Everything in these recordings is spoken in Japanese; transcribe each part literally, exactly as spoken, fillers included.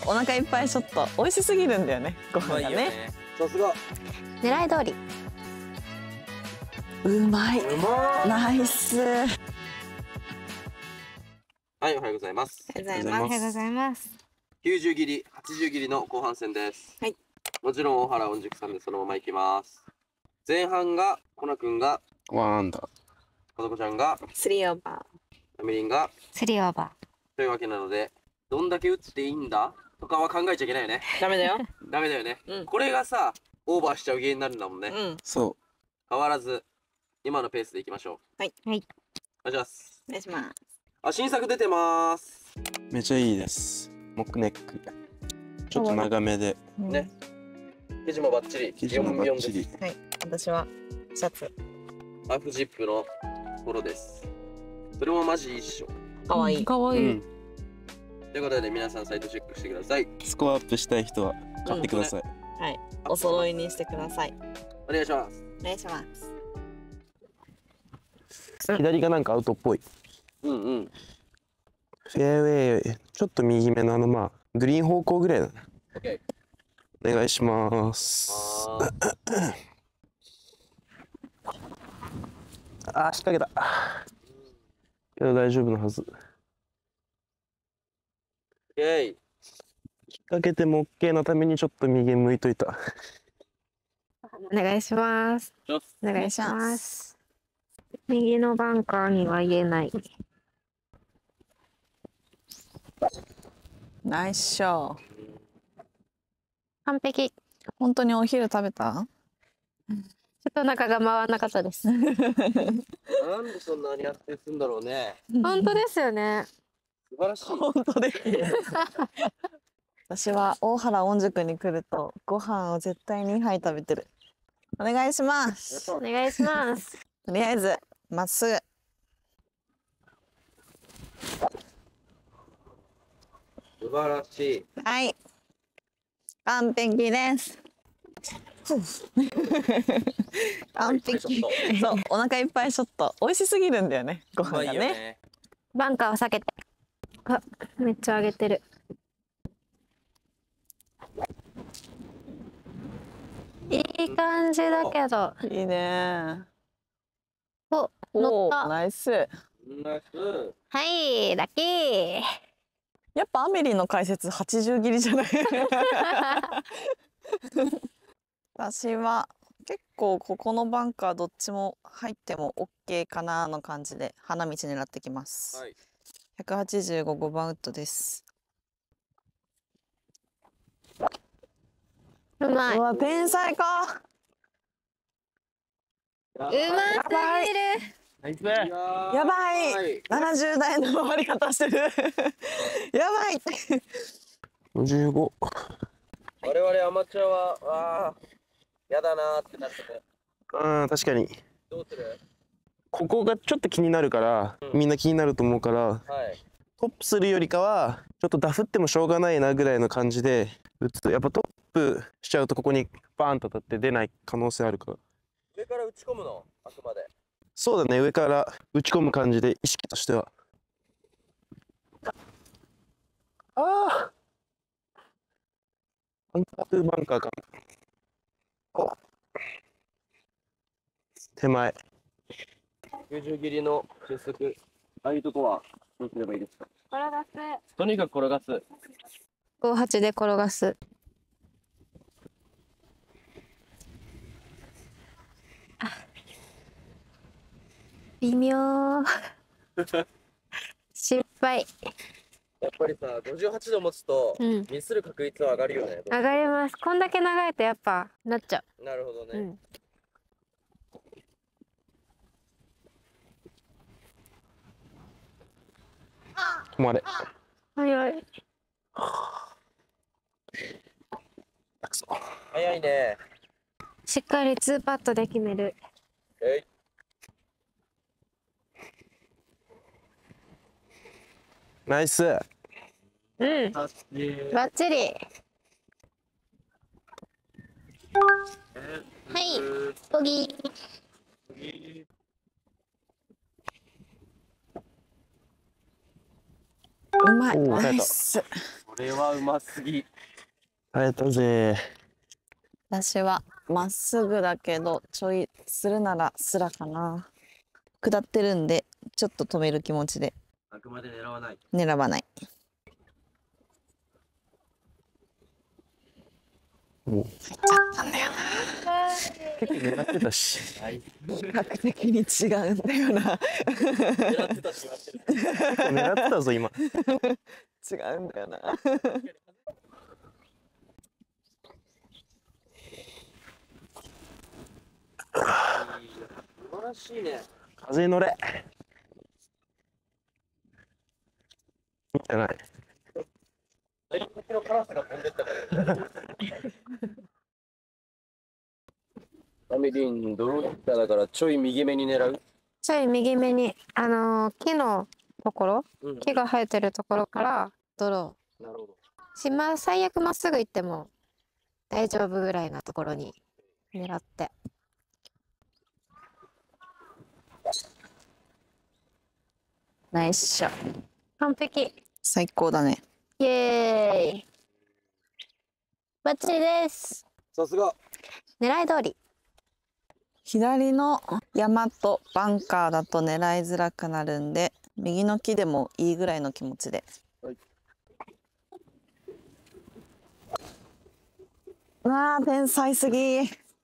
お腹いっぱいショット。美味しすぎるんだよね、ご飯がね。 さすが。 狙い通り。 うまい。 うまい。 ナイス。 はい、おはようございます。 おはようございおはようごます。 ざいます。 きゅうじゅう切り、はちじゅう切りの後半戦です。 はい。 もちろん大原御宿さんでそのまま行きます。前半がコナ君がワンアンダー。 かぞこちゃんがスリーオーバアミリンがスリーオーバというわけなので、どんだけ打っていいんだとかは考えちゃいけないよね。 ー。ダメだよ。 ダメだよね。 うんこれがさ、オーバーしちゃう原因になるんだもんね。 うん。 そ変わらず今のペースでいきましょう。 はいはい。 お願いします。 お願いします。 あ、新作出てます。 う。めちゃいいです。モックネック。ちょっと長めで。 ね。生地もバッチリ。 生地もバッチリ。 はい。私はシャツ。 ハーフジップのフォロです。それもマジ一緒。 可愛い。 かわいい。 うん。 ということで皆さんサイトチェックしてください。 スコアアップしたい人は買ってください。 はい。お揃いにしてください。 お願いします。 お願いします。 左がなんかアウトっぽい。 うんうん。 フェアウェイ、ちょっと右目のあのまあ、グリーン方向ぐらいだね。 オッケお願いしまー。 す。 ああー、引っ掛けた。けど大丈夫なはず。 ー。イェイ。 引っ掛けても OK のためにちょっと右向いといた。 お願いします。 ちょっお願いします。右のバンカーには言えない。 ナイスショー。 完璧。ち本当にお昼食べた？ ょっとお腹が回らなかったです。 なんでそんなに安定するんだろうね。 本当ですよね。 素晴らしい。 本当です。私は大原御宿に来るとご飯を絶対にはい食べてる。お願いします。 お願いします。 とりあえずまっすぐ。 素晴らしい。 はい。完璧です。完璧。そう、お腹いっぱいショット。美味しすぎるんだよね、ごうまい飯がね。 よね。 バンカーを避けて。あ、めっちゃ上げてる。いい感じだけど。 いいね。 お、乗おー、 った。 ナナイス。 イス。 はい、ラッキー。 やっぱアメリの解説はちじゅう切りじゃない。私は結構ここのバンカーどっちも入っても OK かなの感じで花道狙ってきます。 はい。 ひゃくはちじゅうご、ごばんウッドです。 うまい。うまうわ、天才か。 すぎる。 ナイス。 やばい。ななじゅう代の回り方してる。やばい。 ごじゅうご。 我々アマチュアは、ああ、やだなーってなってて。 ああ、確かに。 どうする？ ここがちょっと気になるから、みんな気になると思うから、 はい。 トップするよりかは、ちょっとダフってもしょうがないなぐらいの感じで打つ。やっぱトップしちゃうとここにバーンと当たって出ない可能性あるから。 上から打ち込むの、あくまで。 そうだね、上から打ち込む感じで意識としては。ああバンカーとバンカーかな。お手前。 きゅうじゅう切りの鉄則。ああいうとこはどうすればいいですか？ 転がす。 とにかく転がす。 ごはちで転がす。あ、微妙。失敗。 やっぱりさ、ごじゅうはちど持つと、 うん。 ミスる確率は上がるよね。 上がります。こんだけ長いとやっぱなっちゃなるほどう。うね。 ん。 止まれ。 早い。 早いね。 しっかりツーパットで決める。 えい。 ナイス。 うん。バッチリ。はい。ボギー。 うまい。 おーナイス。 れはうますぎ。 耐えたぜ。 私はまっすぐだけどちょいするならスラかな。下ってるんでちょっと止める気持ちであくまで狙わない。 狙わない。 もう入っちゃったんだよな。 結構狙ってたし。 はい。 比較的に違うんだよな。 狙ってたし、狙ってる。 結構狙ってたぞ今。 違うんだよな。 素晴らしいね。 風に乗れ。いいじゃない。 大好きのカラスが飛んでったから。アミリン、ドローヒッターだからちょい右目に狙う。 ちょい右目に、あのー木のところ、 うん。 木が生えてるところからドロなるほど。 ー。しま、最悪まっすぐ行っても大丈夫ぐらいなところに狙って。 ナイスショット。 完璧。 最高だね。 イエーイ。バッチリです。 さすが。 狙い通り。 左の山とバンカーだと狙いづらくなるんで右の木でもいいぐらいの気持ちで。 はい、 うわー天才すぎ。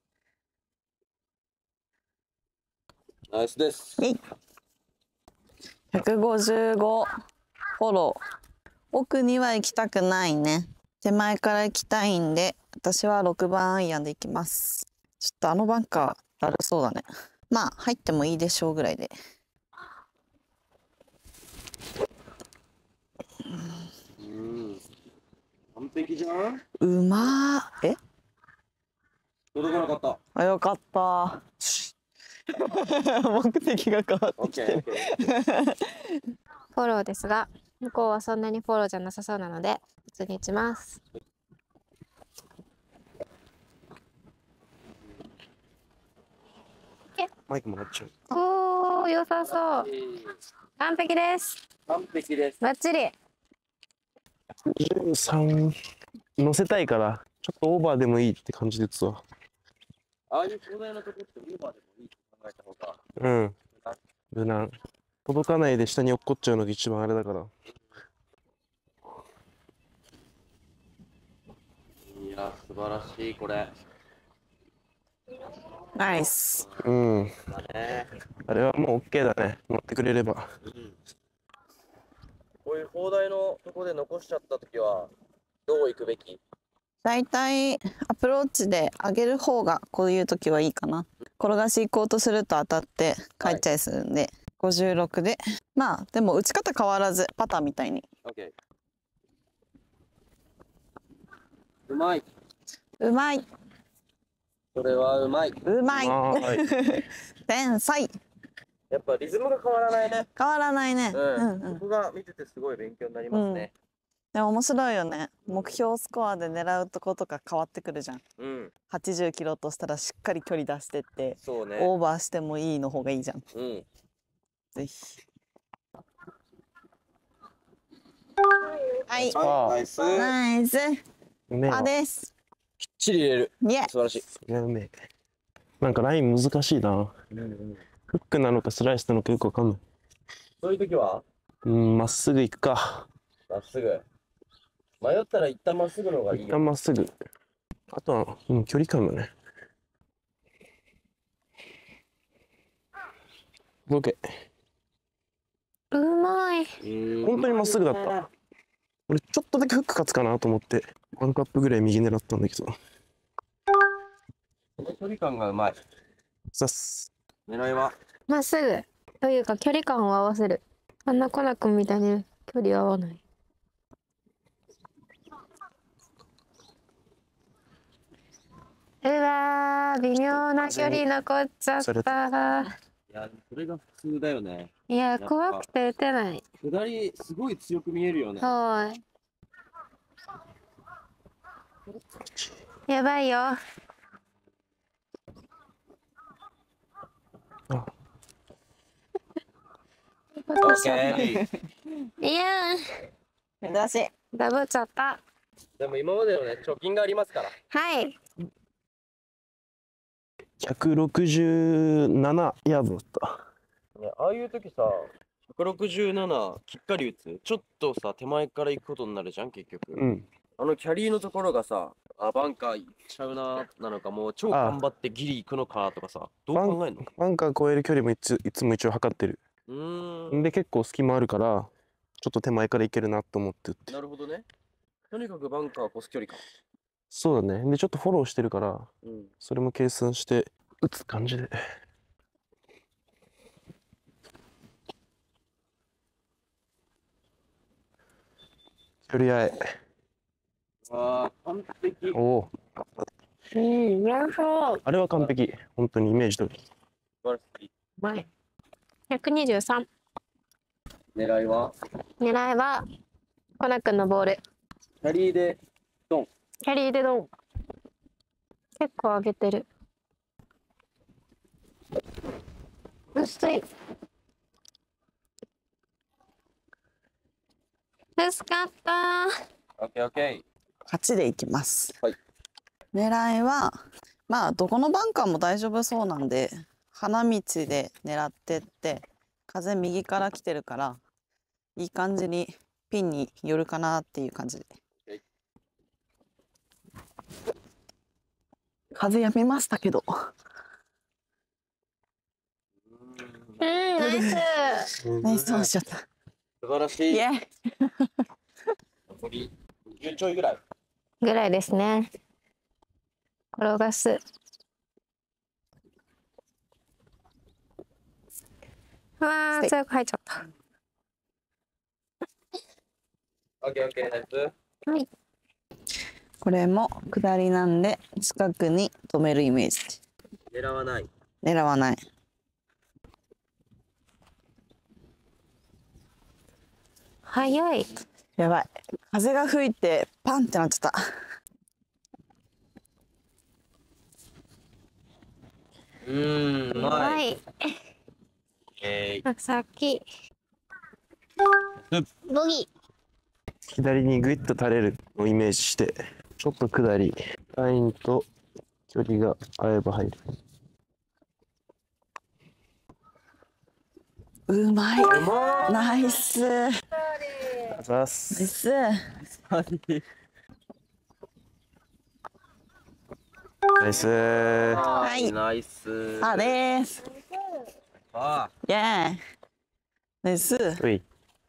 ナイスです。 ひゃくごじゅうごフォロー。奥には行きたくないね。手前から行きたいんで私はろくばんアイアンで行きます。ちょっとあのバンカーだるそうだね。まあ入ってもいいでしょうぐらいで。 うん。完璧じゃん。 うまー。え届かなかった。 あよかった目的が変わってきてる。 フォローですが、向こうはそんなにフォローじゃなさそうなので、普通に打ちます。 マイクもらっちゃう。 おー、良さそう。完璧です。 完璧です。 バッチリ。 じゅうさん乗せたいからちょっとオーバーでもいいって感じで打つわ。 ああいう広大なとこってオーバーでもいいと考えた方が。 うん無難。届かないで下に落っこっちゃうのが一番あれだから。 いや素晴らしいこれ。 ナイス。 うんだね。 あれはもう OK だね。乗ってくれれば。 うん。こういう砲台のとこで残しちゃったときはどう行くべき？ だいたいアプローチで上げる方がこういう時はいいかな。転がし行こうとすると当たって帰っちゃいするんで、はい、ごじゅうろくでまあでも打ち方変わらずパターみたいに。 OK。うまい。 うまい。 それはうまい。 うまい。 はい、 天才。 やっぱリズムが変わらないね。 変わらないね。 うん。 うんうん、 僕が見ててすごい勉強になりますね。 うん、でも面白いよね。目標スコアで狙うとことか変わってくるじゃん。 うん。 はちじゅうキロとしたらしっかり距離出してって、 そうね。 オーバーしてもいいの方がいいじゃん。 うん。 ぜひ。はい。 ナイス。 ナイス。 うめえわ。 あです。 きっちり入れる。 イエ。 素晴らしい。 それはうめえ。なんかライン難しいな。 うんうん、 フックなのかスライスなのかよくわかんない。 そういう時はうん、まっすぐ行くか。 まっすぐ。迷ったら一旦まっすぐの方がいいよ。 一旦まっすぐ。あとは、うん、距離感だね。オッケうまい。 ー。本当にまっすぐだった。俺ちょっとだけフック勝つかなと思ってワンカップぐらい右狙ったんだけど。 この距離感がうまい。 さす。 狙いはまっすぐというか距離感を合わせる。あんなコナ君みたいに距離合わない。うわー、微妙な距離残っちゃった。 いや、それが普通だよね。 いや、怖くて打てない。 下り、すごい強く見えるよね。 はい。やばいよ。 あ。 オッケー。 いや珍しい。 ダブっちゃった。 でも今までのね、貯金がありますから。 はい。 ひゃくろくじゅうななヤードだった。 ね、ああいう時さ、ひゃくろくじゅうななきっかり打つ。ちょっとさ、手前から行くことになるじゃん、結局。 うん。 あのキャリーのところがさ、あ、バンカー行っちゃうな、なのか、もう超頑張ってギリ行くのかとかさ、どう考えんの？ バンカー越える距離もいついつも一応測ってる。 うーん。 で、結構隙間あるから、ちょっと手前から行けるなと思って打って。 なるほどね。とにかくバンカー越す距離か。 そうだね。で、ちょっとフォローしてるから、 うん。 それも計算して打つ感じで。距離合い。 ああ、完璧。 おお。 うん、なるほど。 あれは完璧。本当にイメージ通り。 素晴らしい。 前。ひゃくにじゅうさん。 狙いは狙いは、コナ君のボール。 キャリーでドン。 キャリーでドン。結構上げてる。薄い。薄かった。 オッケーオッケー。 勝ちでいきます。 はい。 狙いは、まあ、どこのバンカーも大丈夫そうなんで、花道で狙ってって、風右から来てるから、いい感じにピンに寄るかなっていう感じで。風やめましたけど。 うん、ナイス。 ナイスオンしちゃった。 素晴らしい。 イエーイ。 残りじゅうちょいぐらい。 ぐらいですね。転がす。うわー、強く入っちゃった。 オッケーオッケー、ナイス。 はい。 これも下りなんで近くに止めるイメージ。 狙わない。 狙わない。 早い。 やばい。風が吹いてパンってなっちゃった。 うーん、うま。 はいい。 えー、 さっき。ボギ左にグイッと垂れるのをイメージして、ちょっと下り、ラインと距離が合えば入る。 うまい。 うまナイス。ナイざっす。 ス。 ナイス。 はいナイス。 あです。 あイエーイ。ナイス。 うい。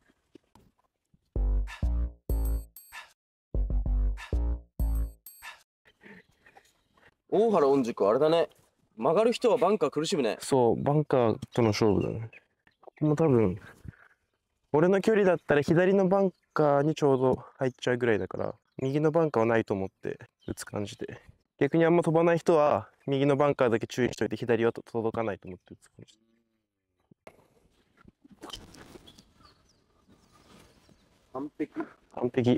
大原御宿あれだね。曲がる人はバンカー苦しむね。 そう、バンカーとの勝負だね。ここも多分、俺の距離だったら左のバンカーにちょうど入っちゃうぐらいだから、右のバンカーはないと思って打つ感じで。逆にあんま飛ばない人は、右のバンカーだけ注意しといて、左は届かないと思って打つ感じ。 完璧。 完璧。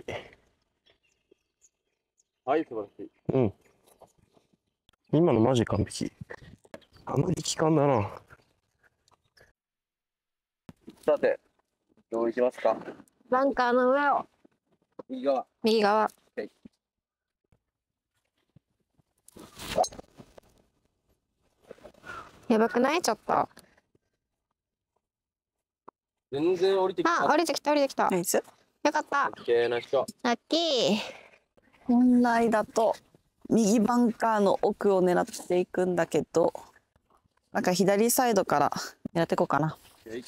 はい、素晴らしい。 うん。今のマジ完璧。あの力感だな。 さて、どういきますか？ バンカーの上を。 右側。 右側。やばくない？ちょっと。 全然降りてきた。 あ、降りてきた降りてきた。 ナイス。 よかった。 オッケー、ナイスショット。 ラッキー。 本来だと右バンカーの奥を狙っていくんだけど、なんか左サイドから狙っていこうかな。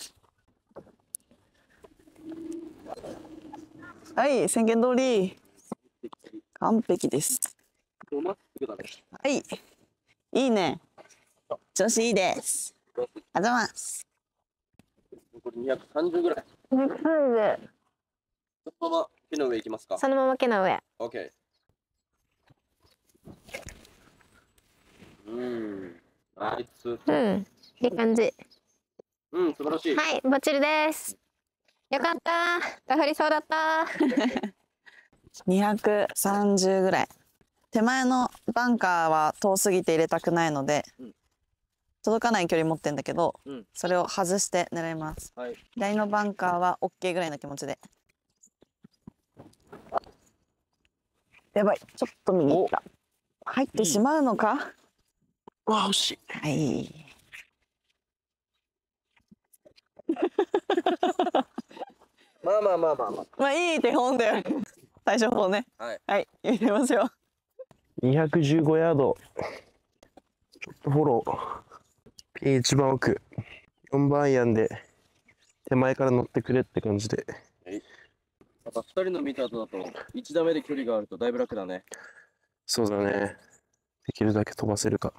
はい、宣言通り完璧です。 まっすぐだね。 はい、いいね。調子いいです。ありがとうございます。 残りにひゃくさんじゅうぐらい。 そのそのまま木の上行きますか？ そのまま毛の上。 オッケー。うーん。ナイス。 うん。いい感じ。 うん、素晴らしい。 はい、バッチリです。よかった。ダフりそうだった。 にひゃくさんじゅうぐらい。手前のバンカーは遠すぎて入れたくないので、うん、届かない距離持ってんだけど、うん、それを外して狙います。はい、左のバンカーは OK ぐらいの気持ちで。 あやばい、ちょっと右行った。入ってしまうのか。 うわ、惜しい。 はい。 まあまあまあまあままあいい手本だよ。対処法ね。 はい。 はい、入れますよ。 にひゃくじゅうごヤード。ちょっとフォロー。ピン一番奥。よんばんアイアンで手前から乗ってくれって感じで。 あ。やっぱふたりの見た後だと、いち打目で距離があるとだいぶ楽だね。 そうだね。できるだけ飛ばせるか。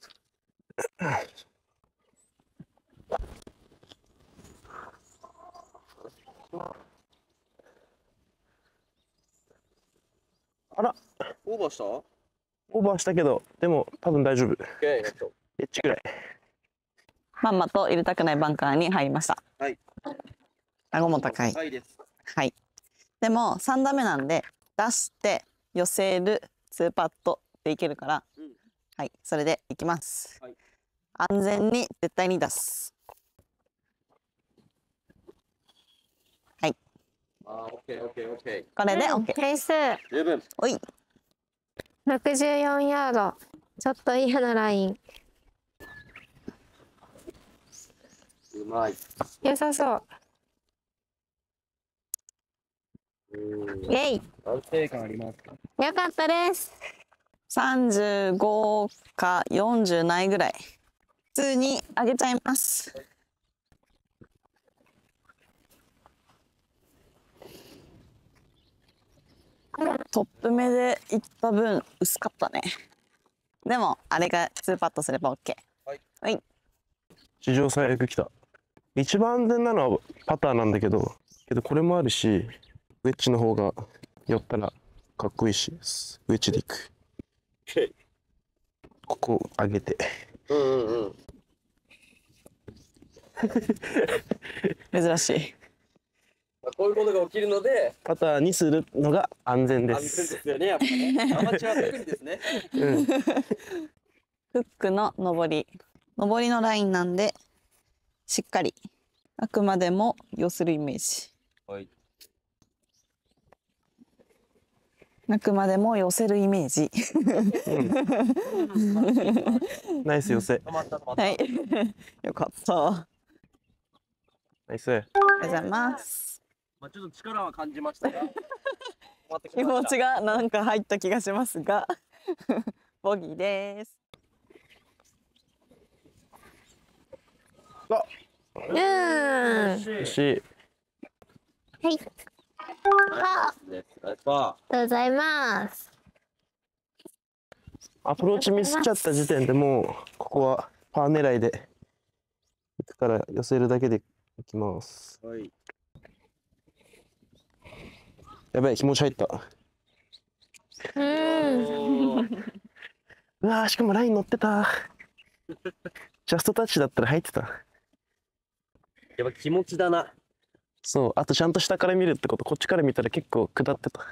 あら、 オーバーした？オオーバーしたけど、でも多分大丈夫。 ッケー、やっと。 エッジぐらい。 まんまと入れたくないバンカーに入りました。 はい。 顎も高い。 はいです。 はい。でもさん打目なんで出して寄せるツーパットでいけるから、 うん、 はい、それでいきます。 はい、 安全に絶対に出す。はい。 あー、オッケーオッケーオッケー。 これで OK。 点数十分。 おい。 ろくじゅうよんヤード。ちょっと嫌なライン。 うまい。 良さそう。 うん。 イェイ。 安定感ありますか？ よかったです。 さんじゅうごかよんじゅうないぐらい。普通に上げちゃいます。トップ目でいった分薄かったね。でもあれがツーパットすれば OK。 はい。 はい。 史上最悪来た。一番安全なのはパターなんだけど、けどこれもあるし、ウェッジの方が寄ったらかっこいいし、ウェッジでいく。ここ上げて。 うんうんうん。 珍しい。 まあ、こういうことが起きるので、 パターにするのが安全で。 安全ですすよね、やっぱね。アマチュア特にですね。 うん、 フックの上り。上りのラインなんで、しっかり、あくまでも寄せるイメージ。 はい。 あくまでも寄せるイメージ。 ナイス寄せ。 止まった止まった。 はい。よかった。あナイス。 りがとうございます。 まあ、ちょっと力は感じましたが。止まってき気ました。 持ちがなんか入った気がしますが、ボギーです。 あ、 うん。は惜しい。 い。ありです。ナイスパがとうございます。 アプローチミスっちゃった時点でもうここはパー狙いで行くから寄せるだけでいきます。 ー。はい。 やばい、気持ち入った。 うん。 おー。 うわー、しかもライン乗ってた。ジャストタッチだったら入ってた。 やっぱ気持ちだな。 そう、あとちゃんと下から見るってこと、こっちから見たら結構下ってた。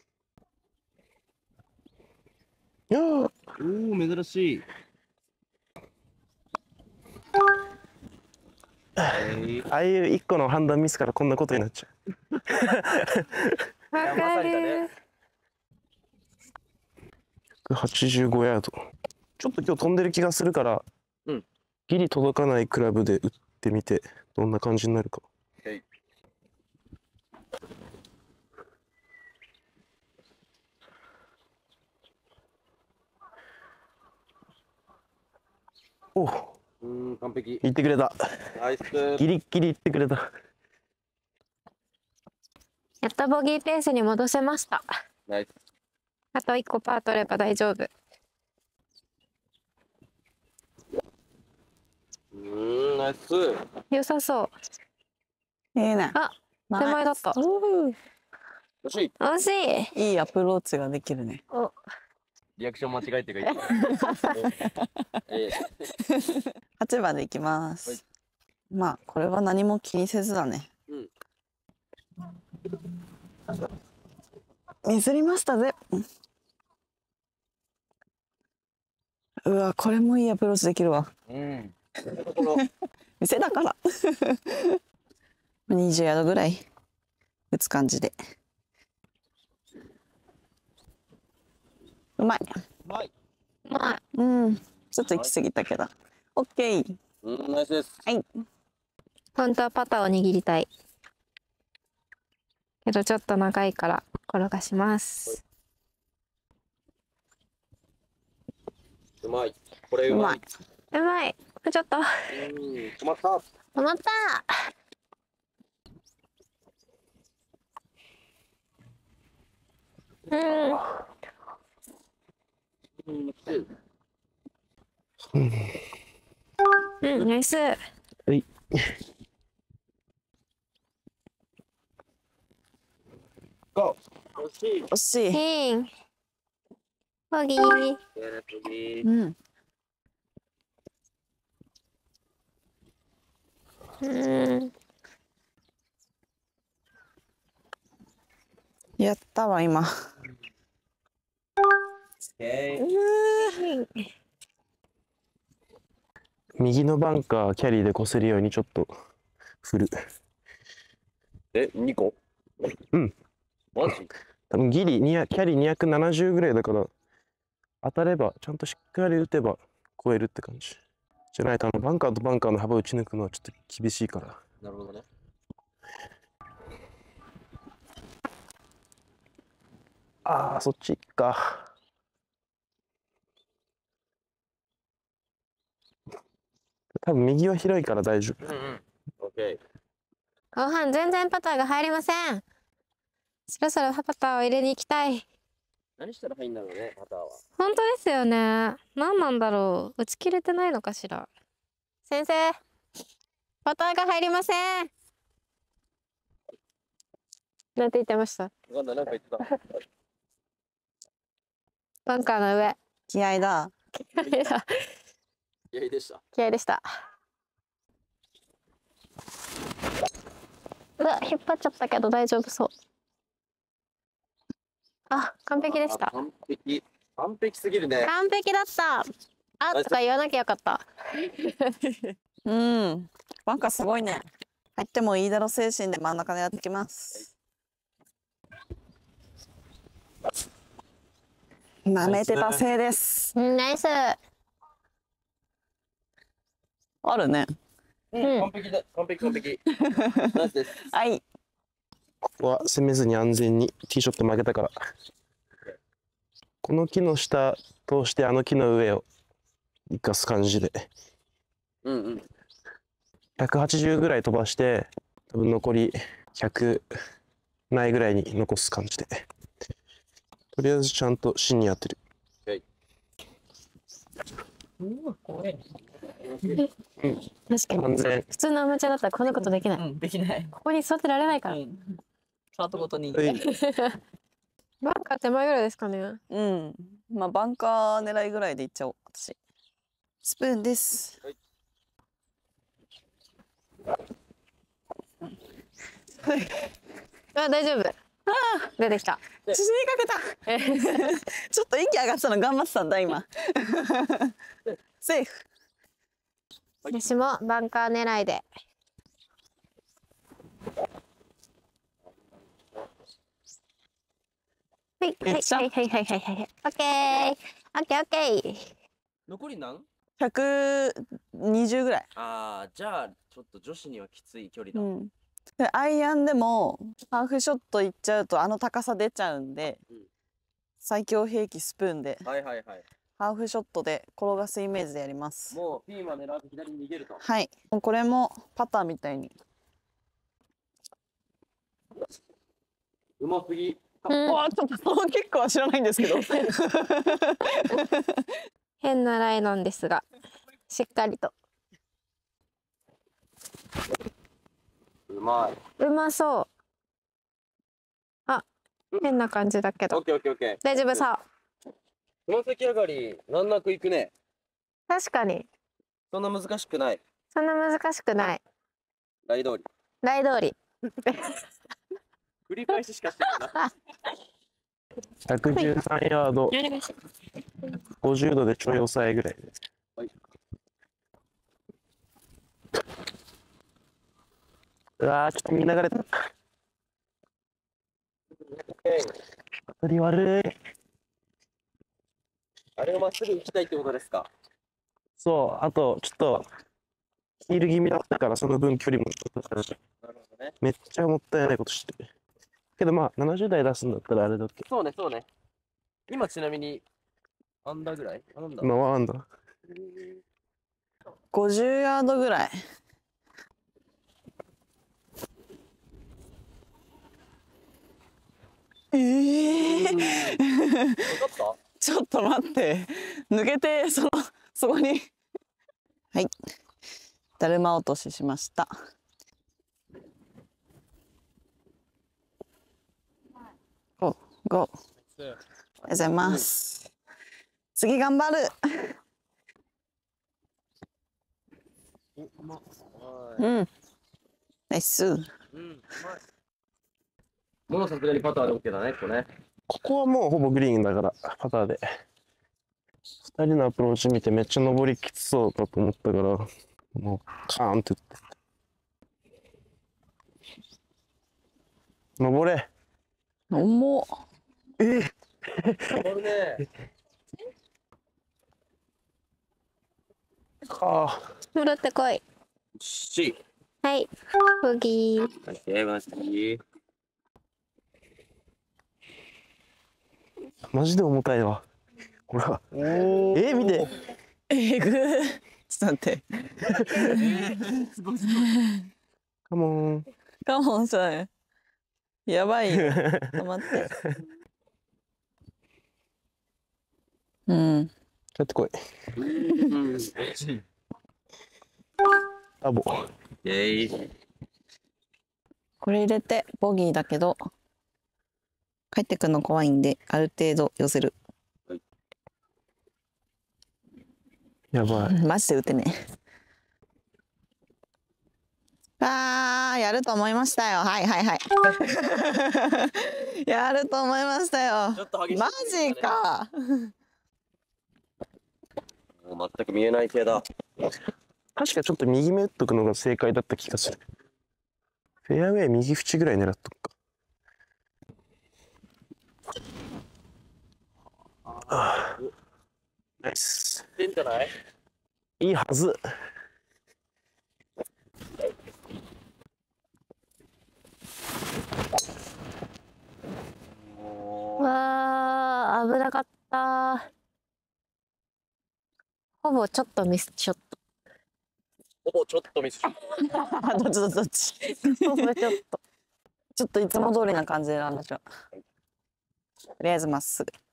いやー、 おお、珍しい。 ああいう一個の判断ミスからこんなことになっちゃう。 わかる。 ひゃくはちじゅうごヤード。ちょっと今日飛んでる気がするから、 うん、 ギリ届かないクラブで打ってみてどんな感じになるか。 はい。 お、 うん、完璧。 言ってくれた。 ナイス。 ギリッギリ言ってくれた。 やっとボギーペースに戻せました。 ナイス。 あといっこパー取れば大丈夫。 うーん、ナイス。 良さそう。 いいね。 あ、手前だった。 惜しい。 惜しい。 いいアプローチができるね。 お、 リアクション間違えてがいい。ええ。 はちばんでいきまはいす。まあこれは何も気にせずだね。 うん。 ミスりましたぜ。うわ、これもいいアプローチできるわ。 うん。ところ。 店だからにじゅうヤードぐらい打つ感じで。 うまい。 うまい。 まあ、 うん。ちょっと行き過ぎたけど。オッケー。 うん、ナイスです。 はい。 本当はパターを握りたい。けどちょっと長いから転がします。 うまい。これううまいまい。。 うまい。ちょっと。 うん、止まった。 止まった。うん。 うん、 うん、ナイス。 はいゴー。惜しい。 惜しい。 ピン。ボギー。 やら次。 うん。 うん。 やったわ、今。 オッケー。 右のバンカーキャリーでこせるようにちょっと振る。 え、にこ？ うん。 マジ？ 多分ギリにキャリーにひゃくななじゅうぐらいだから当たればちゃんとしっかり打てば超えるって感じじゃないと、あのバンカーとバンカーの幅打ち抜くのはちょっと厳しいから。 なるほどね。 ああそっちか。多分右は広いから大丈夫。 うんうん。オッケー。 後半全然パターが入りません。そろそろパターを入れに行きたい。 何したら入んだろうね、パターは。 本当ですよね。何なんだろう。打ち切れてないのかしら。先生、パターが入りません。なんて言ってました？ わかんない、なんか言ってた。 バンカーの上。 気合だ。 気合いでした。 気合でした。うわ、引っ張っちゃったけど大丈夫そう。あ、完璧でしたあ。完璧。完璧すぎるね。 完璧だった。あとか言わなきゃよかった。 うん。バンカーすごいね。入ってもいいだろ精神で真ん中でやってきます。舐めてたせいです。 うん、ナイス。 あるね。 うん、完璧だ。完璧完璧。ナイスです。 はい。 ここは攻めずに安全にティーショット負けたからこの木の下通してあの木の上を生かす感じでうんうん。 ひゃくはちじゅうぐらい飛ばして多分残りひゃくないぐらいに残す感じでとりあえずちゃんと芯に当てる。 確かに。 完全。 普通のアマチュアだったらこんなことできない。 うん、できない。 ここに座ってられないから。 うん。カートごとに。 はいバンカー手前ぐらいですかね。 うん。まあ、バンカー狙いぐらいでいっちゃおう、私。スプーンです。 はいあ、大丈夫。出てきた。 縮みかけた。ちょっと息上がってたの頑張ってたんだ、今。セーフ。 私もバンカー狙いで。はいはいはいはいはいはいはい。オッケー。オッケーオッケー。 残り何？ ひゃくにじゅうぐらい。 ああ、じゃあ、ちょっと女子にはきつい距離だ。 うん。でアイアンでもハーフショットいっちゃうとあの高さ出ちゃうんで、 うん最強兵器スプーンではいはいはい。 ハーフショットで転がすイメージでやります。 もうピーマン狙わず左に逃げると。 はい。もうこれもパターみたいに。 うますぎ。 うんわあ、ちょっとその結構は知らないんですけど。 変なライなんですが、しっかりと。 うまい。 うまそう。あ、変な感じだけど。 オッケーオッケーオッケー。 大丈夫そう。 つま先上がり、難なくいくね。 確かに。 そんな難しくない。 そんな難しくない。 ライ通り。 ライ通り。 繰り返ししかしてないな。 ひゃくじゅうさんヤードごじゅうどでちょい抑えぐらいです。 はい。 うわーちょっと右流れた。当たり悪い。 あれをまっすぐ打ちたいってことですか？ そう、あと、ちょっと、ヒール気味だったから、その分距離もちょっとしたしなるほどね。 めっちゃもったいないことしてる。けどまあ、ななじゅう代出すんだったらあれだっけ。 そうね、そうね。今ちなみに、アンダーぐらいアンダー今はあんだ。 ごじゅうヤードぐらい。ええー、 分かったちょっと待って。抜けて、その、そこに。はい。だるま落とししました。ゴー、ゴー。ありがとうございます。次頑張る。うん。ナイス。 うん、うまい。もうさすがにパターで OK だね、ここね。 ここはもうほぼグリーンだから、パターで。二人のアプローチ見てめっちゃ登りきつそうだと思ったから、もうカーンって打って。登れ。 重っ。 ええ登るね。 か戻ってこい。 し。 はい。ボギー。 オッケー、マジで。 マジで重たいわ。ほら。えー、見て。 えぐー。ちょっと待って。 カモン。 カモンさん。やばいよ。止まって。うん。 帰ってこい。 うん。 アボ。 イェイ。 これ入れてボギーだけど、帰ってくるの怖いんで、ある程度寄せる。 やばい。 マジで打てねえ。あー、やると思いましたよ。はいはいはい。やると思いましたよ。 ちょっと激しい、 マジか。 もう全く見えない系だ。 確かちょっと右目打っとくのが正解だった気がする。フェアウェイ右縁ぐらい狙っとくか。あーナイス。 いってんじゃない？ いいはず。 わあ、危なかった。ほぼちょっとミスショット。 ほぼちょっとミスショット。 どっちどっちどっち。 ほぼちょっと。 ちょっといつも通りな感じでなんでしょう。とりあえずまっすぐ。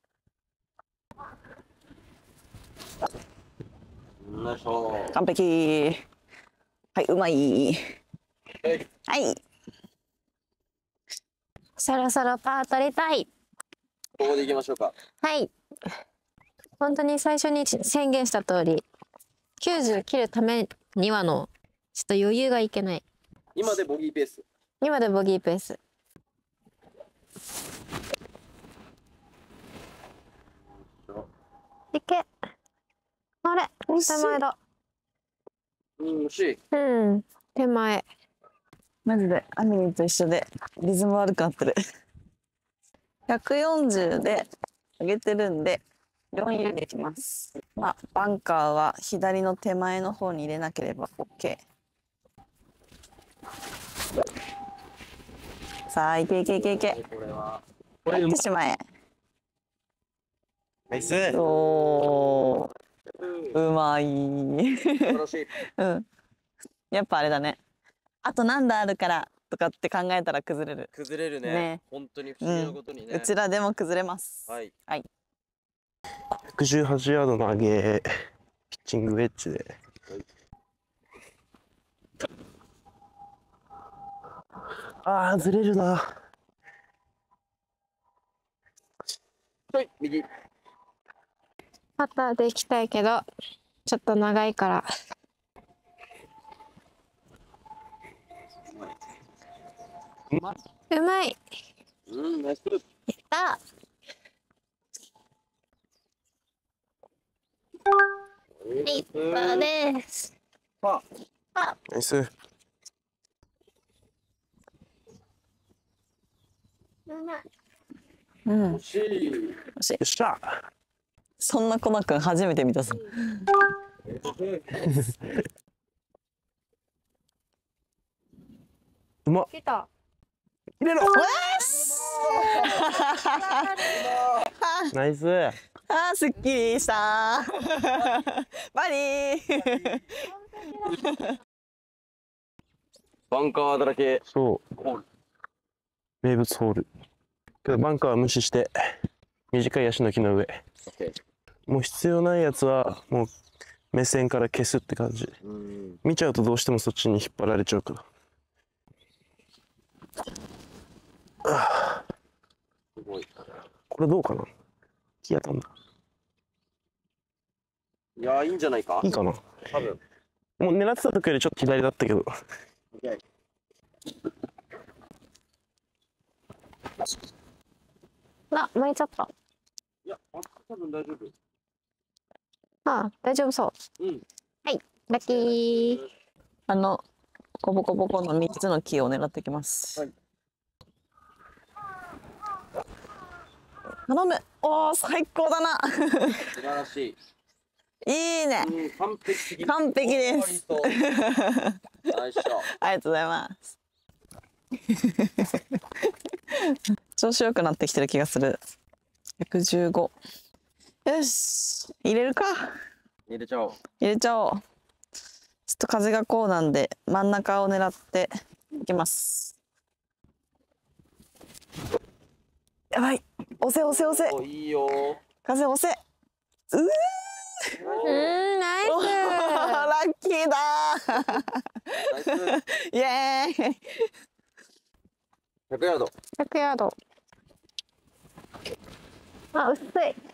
よいしょ。 完璧。はい、うまい。 はい。 はい。 そろそろパー取りたい。 ここで行きましょうか。 はい。本当に最初に宣言した通り、きゅうじゅう切るためにはの、ちょっと余裕がいけない。 今でボギーペース。 今でボギーペース。いけ。あれ、手前だ。 うん、惜しい。 うん、手前。 マジでアミニと一緒でリズム悪くなってる。ひゃくよんじゅうで上げてるんでよんユーできます。まあバンカーは左の手前の方に入れなければ OK。さあいけいけいけいけ。 これは。 これ入ってしまえ。 ナイス。 おー、うまい。 素晴らしい。 うん。やっぱあれだね。あと何打あるからとかって考えたら崩れる。 崩れるね。 ね本当に不思議なことにね。 うちらでも崩れます。 はい。 はい。 ひゃくじゅうはちヤードの上げ、ピッチングウェッジで。ああ、ずれるな。 はい、右。 パターで行きたいけど、ちょっと長いから。うまい。 うん、ナイスプル。 やった。はい、パーです。 パパナイス。 ー。うまい。 うん。 ー。惜しい。 惜しいよっしゃ。 そんなコナくん初めて見たぞ。 うまっ。 来た。 入れろ。 よしナイス。 あーすっきりしたバリーバンカーだらけ。 そう。 ホール。 名物ホール。けどバンカーは無視して短い足の木の上。 オッケー。 もう必要ないやつはもう目線から消すって感じ。 うん。 見ちゃうとどうしてもそっちに引っ張られちゃうから。 すごい。 これどうかな。木当たんだ。 いやー、いいんじゃないか。 いいかな。 多分。 もう狙ってた時よりちょっと左だったけど。 オッケー。 あ、巻いちゃった。 いや、あ、多分大丈夫。 ああ、大丈夫そう。 うん。 はい、ラッキー。 あのコボコボコのみっつの木を狙ってきます、 はい、 頼む。おー最高だな素晴らしい。 いいね、 うん、完璧。 完璧ですおーありそうナイスショット。 ありがとうございます調子良くなってきてる気がする。ひゃくじゅうご。よし入れるか。 入れちゃおう。 入れちゃおう。ちょっと風がこうなんで真ん中を狙っていきます。やばい、押せ押せ押せ。 お、いいよ。 風押せ。うーうん、ナイおーラッキーだナイス。 ーイエーイ。 ひゃくヤード。 ス。ひゃくヤード。あ、薄い。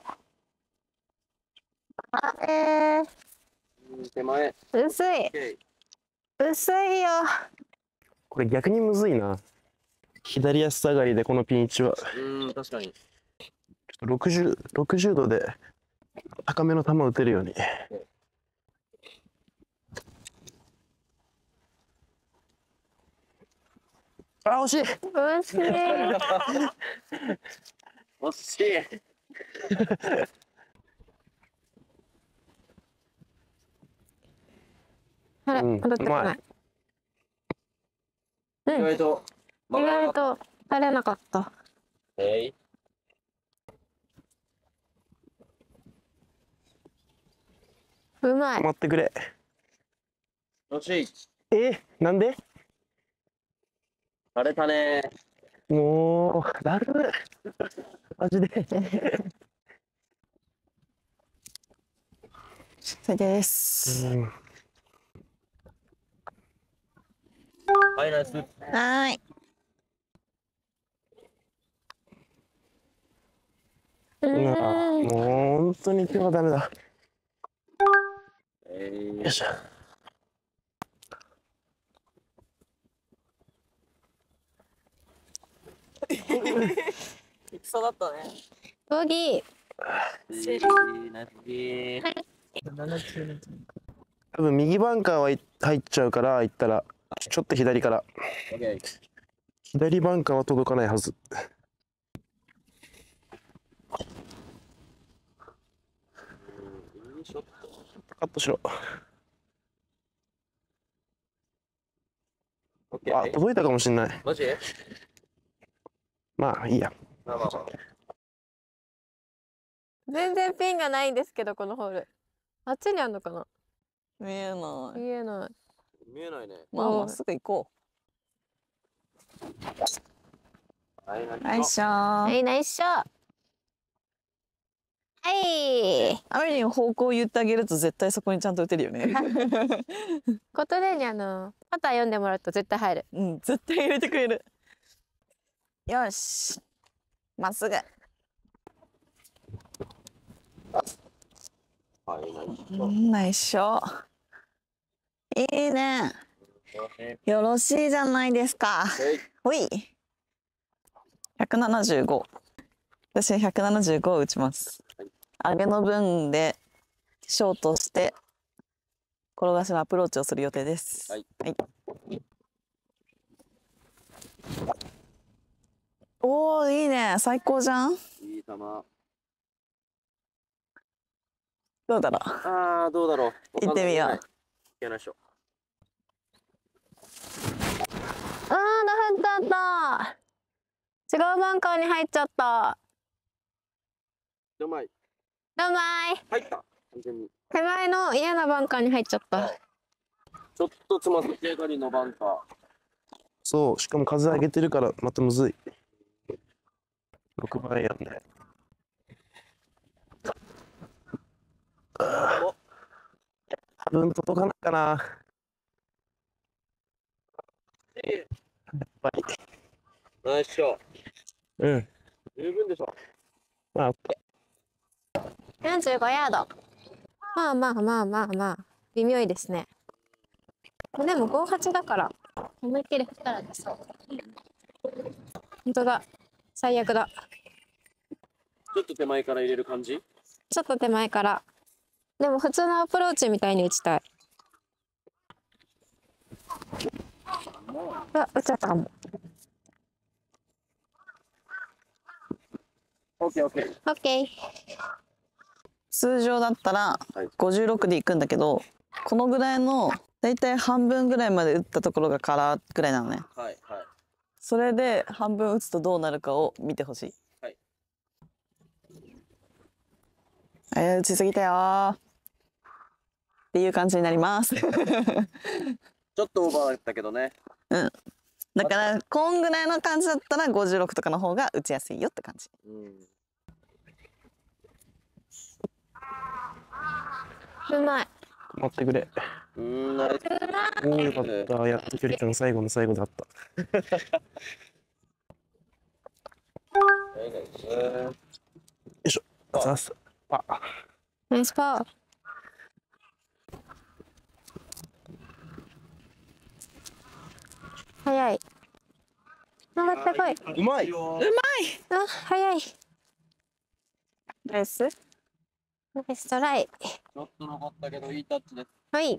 あ、えうん、手前。 ー、薄い。 オッケー。 薄いよ。 これ逆にむずいな。左足下がりでこのピン位置はうん、確かに。 ろくじゅう、ろくじゅうどで高めの球を打てるように。あ、惜しい。 惜しい。 惜しい。 あれ、 うん当たってこない。うん、 意外と。 意外と当たれなかった。 えい。 うまい。 待ってくれ。 惜しい。 え、なんで？ 晴れたね。 もうだるい。マジで。 最低です。 うん、 はい、ナイス。 はーい。 ううわーん。 もう本当に今日はダメだ。 えい。 よいしょ。 そうだったね。 ボギー。 えーナイスボギー。 多分右バンカーは入っちゃうから行ったらちょっと左から。 オッケー。 左バンカーは届かないはず。 いいショット。 カットしろ。 オッケー。 あ、届いたかもしんない。 マジ？ まあいいや。 まあまあまあ。 全然ピンがないんですけど、このホール。あっちにあんのかな。 見えない。 見えない。 見えないね。 まあまっすぐ行こはい、 う。よいしょー。 はい、ナイスショー。はい。 アメリン方向言ってあげると絶対そこにちゃんと打てるよね。 ことでにあのパター読んでもらうと絶対入る。 うん、絶対入れてくれる。よし。まっすぐ。 はい、ナイス。 うんナイスショー。いいね。よろしいじゃないですか。 はい。 ほい。ひゃくななじゅうご。私はひゃくななじゅうごを打ちます。上げの分でショートして転がしのアプローチをする予定です。 はい。 はい、おおいいね、最高じゃん。 いい球。 どうだろう。 あー、どうだろう。 行ってみよう。 行きましょう。 あー、ダフったった。違うバンカーに入っちゃった。 うまい。 うまい。 入った。完全に。 手前の嫌なバンカーに入っちゃった。 ちょっとつま先上がりのバンカー。 そう、しかも風上げてるからまたむずい。ろくばんアイアンで。多分届かないかな。やっぱり。 ナイスショット。 うん。 十分でしょ。 まあ、オッケよんじゅうごヤード。まあまあまあまあまあ、微妙いですね。でもごはちだから、思いっきり振ったら出そう。本当だ。最悪だ。 ちょっと手前から入れる感じ。 ちょっと手前から。でも普通のアプローチみたいに打ちたい。あ、打っちゃったかも。 オッケーオッケー。 オッケー。 通常だったらはいごじゅうろくで行くんだけど、このぐらいのだいたい半分ぐらいまで打ったところがカラーぐらいなのね。 はいはい。 それで半分打つとどうなるかを見てほしい。 はい。 えー、打ちすぎたよーっていう感じになります。 ちょっとオーバーだったけどね。 うん。だからこんぐらいの感じだったらごじゅうろくとかの方が打ちやすいよって感じ。 うん。 うまい。 ー。待ってくれ。 うーん、ナイス。 おお、よかった。やっと距離感最後の最後だった。よいしょ。あざっす。あ、 ナイスパー。早い。曲がってこい。 うまい。 あ、早い。 ナイス。 ナイストライ。 ちょっと残ったけどいいタッチです。 はい。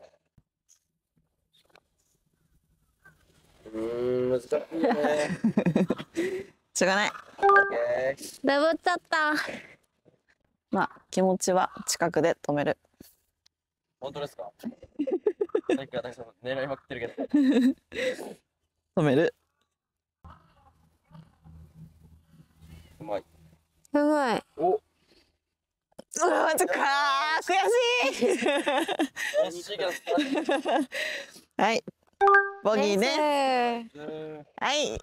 うーん、難しいね。 しょうがない。 オッケー。 ダブっちゃった。 まあ気持ちは近くで止める。 本当ですか。なんか私も狙いまくってるけど。 止める。 うまい。 うまい。 お。 うわマジかー悔しい。 惜しいけど。 はい。ボギーね。 ね。 はい。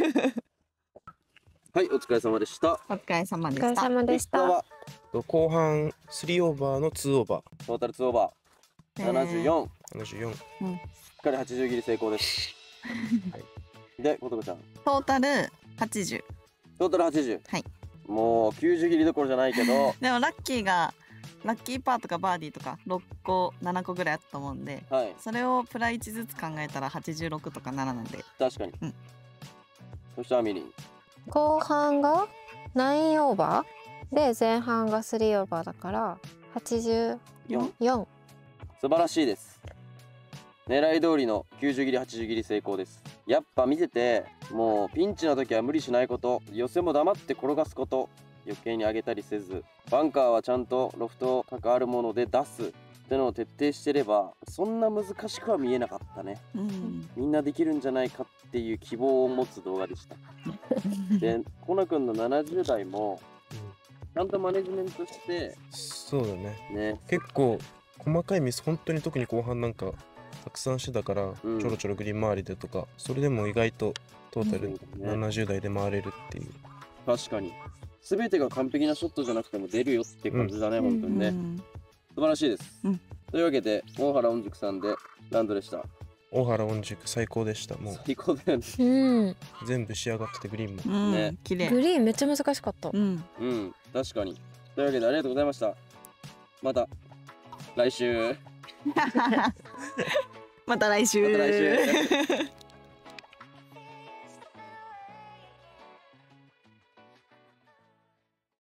はい、お疲れ様でした。 お疲れ様お疲れでした。 様でした。 結果は後半スリーオーバーのツーオーバー。 トータルツーオーバーななじゅうよん。しななじゅうよん。 っかりはちじゅう切り成功です。で、ことこちゃん。 トータルはちじゅう。 トータルはちじゅう。 はい。 もうきゅうじゅう切りどころじゃないけど、 でもラッキーがラッキーパーとかバーディーとかろっこななこぐらいあったと思うんで、 はい、 それをプラいちずつ考えたらはちじゅうろくとかなななんで、 確かに。 うんそしてアミリン。 後半がきゅうオーバーで前半がスリーオーバーだからはちじゅうよん。 素晴らしいです。狙い通りのきゅうじゅう切りはちじゅう切り成功です。やっぱ見てて、もうピンチの時は無理しないこと、寄せも黙って転がすこと、余計に上げたりせず、バンカーはちゃんとロフト関わるもので出すってのを徹底してれば、そんな難しくは見えなかったね。 うん、 みんなできるんじゃないかっていう希望を持つ動画でした。で、コナ君のななじゅう代もちゃんとマネジメントしてそうだね。 ね。 結構細かいミス、本当に特に後半なんかたくさんしてたから、 うんちょろちょろグリーン周りでとか、それでも意外とトータルねななじゅう代で回れるっていう。 確かに。全てが完璧なショットじゃなくても出るよって感じだね、本当にね。 うん素晴らしいです。 うんというわけで、大原音塾さんでランドでした。 大原音塾最高でした。もう最高だよね。 うん。 全部仕上がっててグリーンも。 うん、 ね綺麗。 グリーンめっちゃ難しかった。 うん、 うん、確かに。というわけで、ありがとうございました。また来週。 また来週。 また来週。